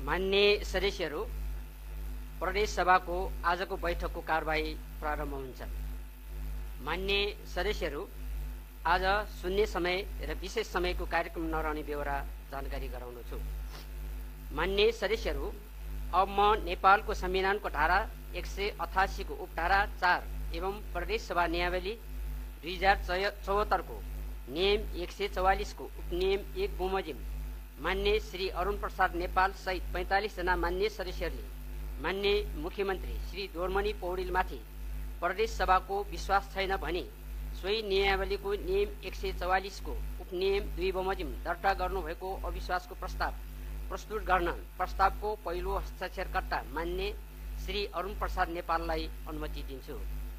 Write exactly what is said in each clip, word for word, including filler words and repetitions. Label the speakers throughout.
Speaker 1: माननीय सदस्यहरू, प्रदेश सभाको आजको बैठकको कारबाही प्रारम्भ हुन्छ। माननीय सदस्यहरू, आज शून्य समय र विशेष समयको कार्यक्रम नरहने बेहोरा जानकारी गराउनेछु। माननीय सदस्यहरू, अब म नेपालको संविधानको धारा एक सय अठासी को उपधारा चार एवं प्रदेश सभा नियमावली दुई हजार चौहत्तर को नियम एक सय चौवालीस को उपनियम एक बमोजिम मान्य श्री अरुण प्रसाद नेपाल सहित पैंतालीस जना मान्य सदस्यहरूले मान्य मुख्यमन्त्री श्री डोरमणि पौडेलमाथि प्रदेश सभाको विश्वास छैन भने सोही नियमावलीको नियम एक सय चौवालीस को उपनियम दुई बमोजिम दर्ता गर्नुभएको अविश्वासको प्रस्ताव प्रस्तुत गर्न प्रस्तावको पहिलो हस्ताक्षरकर्ता मान्य श्री अरुण प्रसाद नेपाललाई अनुमति दिन्छु।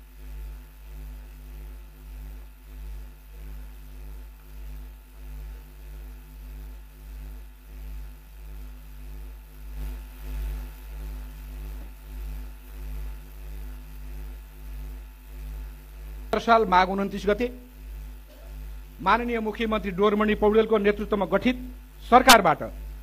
Speaker 2: साल माघ उन्तीस गते माननीय मुख्यमन्त्री डोरमणि पौडेलको नेतृत्वमा गठित सरकारबाट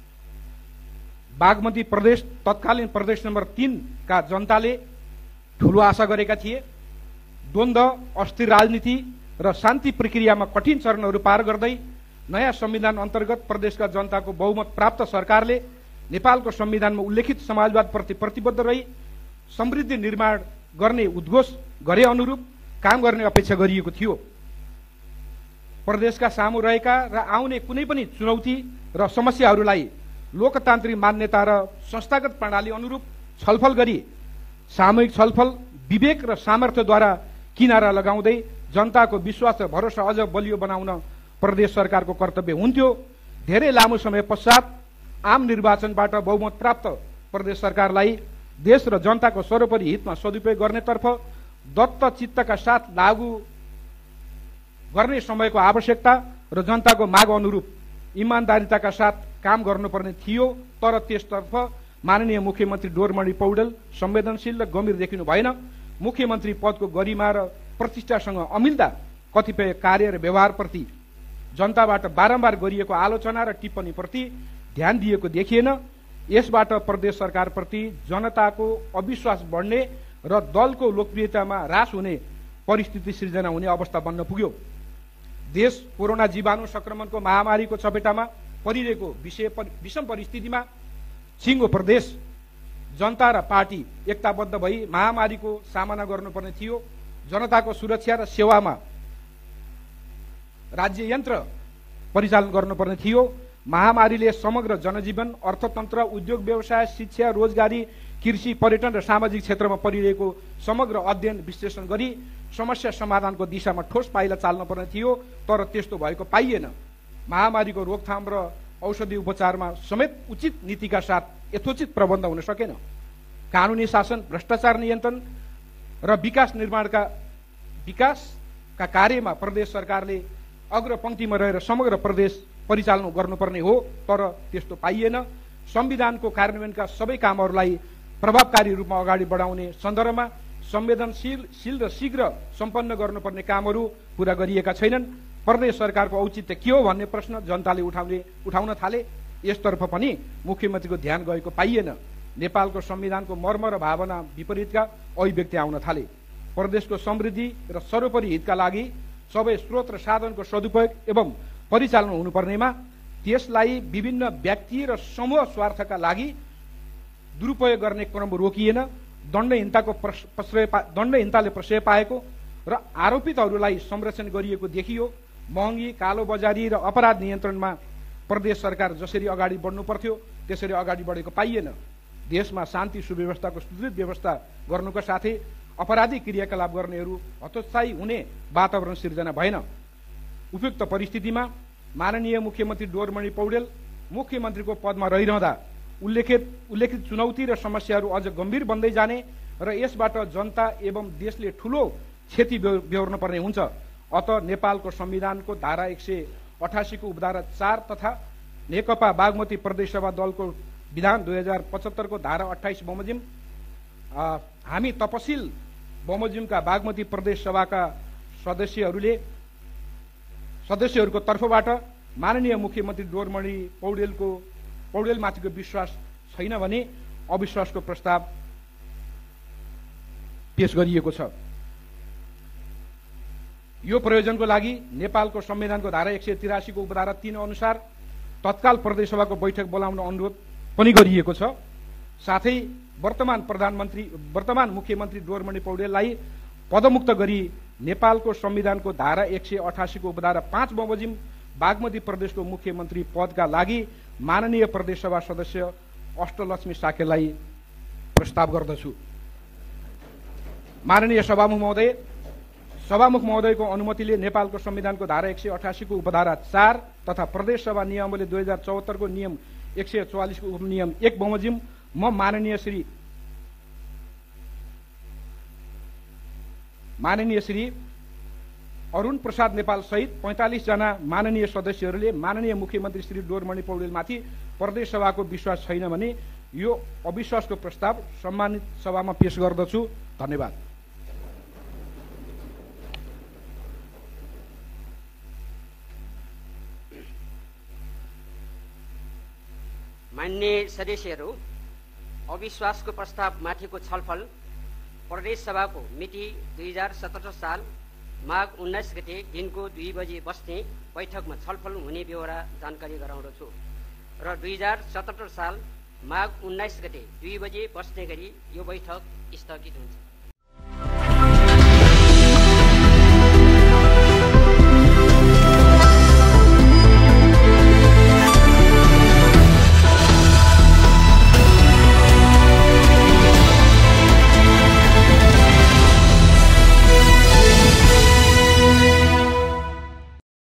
Speaker 2: बागमती प्रदेश तत्कालीन प्रदेश नम्बर तीन का जनताले ठूलो आशा गरेका थिए। द्वन्द्व, अस्थिर राजनीति र शान्ति प्रक्रियामा कठिन चरणहरू पार गर्दै नयाँ संविधान अन्तर्गत प्रदेशका जनताको बहुमत प्राप्त सरकारले नेपालको संविधानमा उल्लेखित समाजवादप्रति प्रतिबद्ध रही समृद्धि निर्माण गर्ने उद्घोष गरे अनुरूप काम गर्ने अपेक्षा गरिएको थियो। प्रदेशका सामु रहेका र आउने कुनै पनि चुनौती र समस्याहरूलाई लोकतान्त्रिक मान्यता र संस्थागत प्रणाली अनुरूप छलफल गरी सामूहिक छलफल, विवेक र सामर्थ्यद्वारा किनारा लगाउँदै जनताको विश्वास र भरोसा अझ बलियो बनाउन प्रदेश सरकारको कर्तव्य हुन्थ्यो। धेरै लामो समय पश्चात आम निर्वाचनबाट बहुमत प्राप्त प्रदेश सरकारलाई देश र जनताको सर्वोपरि हितमा सदुपयोग गर्नेतर्फ दत्त चित्तका साथ लागू गर्ने समयको आवश्यकता र जनताको माग अनुरूप इमानदारिताका साथ काम गर्नुपर्ने थियो। तर त्यसतर्फ माननीय मुख्यमन्त्री डोरमणि पौडेल संवेदनशील र गम्भीर देखिनु भएन। मुख्यमन्त्री पदको गरिमा र प्रतिष्ठासँग अमिल्दा कतिपय कार्य र व्यवहारप्रति जनताबाट बारम्बार गरिएको आलोचना र टिप्पणीप्रति ध्यान दिएको देखिएन। यसबाट प्रदेश सरकारप्रति जनताको अविश्वास बढ्ने र दलको लोकप्रियतामा ह्रास हुने परिस्थिति सृजना हुने अवस्था बन्न पुग्यो। देश कोरोना जीवाणु संक्रमणको महामारीको चपेटामा परिरहेको विषय विषम परिस्थितिमा सिङ्गो प्रदेश जनता र पार्टी एकताबद्ध भई महामारीको सामना गर्नुपर्ने थियो। जनताको सुरक्षा र सेवामा राज्य यन्त्र परिचालन गर्नुपर्ने थियो। महामारीले समग्र जनजीवन, अर्थतन्त्र, उद्योग व्यवसाय, शिक्षा, रोजगारी, कृषि, पर्यटन र सामाजिक क्षेत्रमा परिरहेको समग्र अध्ययन विश्लेषण गरी समस्या समाधानको दिशामा ठोस पाइला चाल्न पर्ने थियो। तर त्यस्तो भएको पाइएन। महामारीको रोकथाम र औषधि उपचारमा समेत उचित नीतिका साथ यथोचित प्रबन्ध हुन सकेन। कानुनी शासन, भ्रष्टाचार नियन्त्रण र विकास निर्माणका विकासका कार्यमा प्रदेश सरकारले अग्रपङ्क्तिमा रहेर समग्र प्रदेश परिचालन गर्नुपर्ने हो। तर त्यस्तो पाइएन। संविधानको कार्यान्वयनका सबै कामहरूलाई प्रभावकारी रूपमा अगाडि बढाउने सन्दर्भमा संवेदनशील शील र शीघ्र सम्पन्न गर्नुपर्ने कामहरू पूरा गरिएका छैनन्। प्रदेश सरकारको औचित्य के हो भन्ने प्रश्न जनताले उठाउने उठाउन थाले। यसतर्फ पनि मुख्यमन्त्रीको ध्यान गएको पाइएन। नेपालको संविधानको मर्म र भावना विपरीतका अभिव्यक्ति आउन थाले। प्रदेशको समृद्धि र सर्वोपरि हितका लागि सबै स्रोत र साधनको सदुपयोग एवं परिचालन हुनुपर्नेमा त्यसलाई विभिन्न व्यक्ति र समूह स्वार्थका लागि दुरुपयोग गर्ने क्रम रोकिएन। दण्डहीनताको प्रश्रय दण्डहीनताले प्रश्रय पाएको र आरोपितहरूलाई संरक्षण गरिएको देखियो। महँगी, कालो बजारी र अपराध नियन्त्रणमा प्रदेश सरकार जसरी अगाडि बढ्नु पर्थ्यो त्यसरी अगाडि बढेको पाइएन। देशमा शान्ति सुव्यवस्थाको सुदृढ व्यवस्था गर्नुका साथै अपराधी क्रियाकलाप गर्नेहरू हतोत्साही हुने वातावरण सिर्जना भएन। उपयुक्त परिस्थितिमा माननीय मुख्यमन्त्री डोरमणि पौडेल मुख्यमन्त्रीको पदमा रहिरहँदा उल्लेखित उल्लेखित चुनौती र समस्याहरू अझ गम्भीर बन्दै जाने र यसबाट जनता एवं देशले ठूलो क्षति बेहोर्न पर्ने हुन्छ। अत नेपालको संविधानको धारा एक सय अठासी को उपधारा चार तथा नेकपा बागमती प्रदेश सभा दलको विधान दुई हजार पचहत्तर को धारा अठाइस बमोजिम हामी तपसिल बमोजिमका बागमती प्रदेश सभाका सदस्यहरूले सदस्यहरूको तर्फबाट माननीय मुख्यमन्त्री डोरमणि पौडेलको पौडेलमाथिको विश्वास छैन भने अविश्वासको प्रस्ताव पेश गरिएको छ। यो प्रयोजनको लागि नेपालको संविधानको धारा एक सय तिरासीको उपधारा तीन अनुसार तत्काल प्रदेश सभाको बैठक बोलाउन अनुरोध पनि गरिएको छ। साथै वर्तमान प्रधानमन्त्री वर्तमान मुख्यमन्त्री डोरमणि पौडेललाई पदमुक्त गरी नेपालको संविधानको धारा एक सय अठासीको उपधारा पाँच बमोजिम बागमती प्रदेशको मुख्यमन्त्री पदका लागि माननीय प्रदेश सभा सदस्य अष्टलक्ष्मी साकेलाई प्रस्ताव गर्दछु। माननीय सभामुख महोदय, सभामुख महोदयको अनुमतिले नेपालको संविधानको धारा एक सय अठासीको उपधारा चार तथा प्रदेश सभा नियमावली दुई हजार चौहत्तरको नियम एक सय चौवालिसको उपनियम एक बमोजिम म माननीय श्री माननीय श्री अरुण प्रसाद नेपाल सहित पैंतालीस जना माननीय सदस्यहरूले माननीय मुख्यमन्त्री श्री डोरमणि पौडेलमाथि प्रदेश सभाको विश्वास छैन भने यो अविश्वासको प्रस्ताव सम्मानित सभामा पेश गर्दछु। धन्यवाद।
Speaker 1: मान्य सदस्यहरू, अविश्वासको प्रस्ताव माथिको छलफल प्रदेश सभाको मिति दुई हजार सत्रह साल माघ उन्नाइस गते दिनको दुई बजे बस्ने बैठकमा छलफल हुने बेहोरा जानकारी गराउँदछु र दुई हजार सतहत्तर साल माघ उन्नाइस गते दुई बजे बस्ने गरी यो बैठक स्थगित हुन्छ।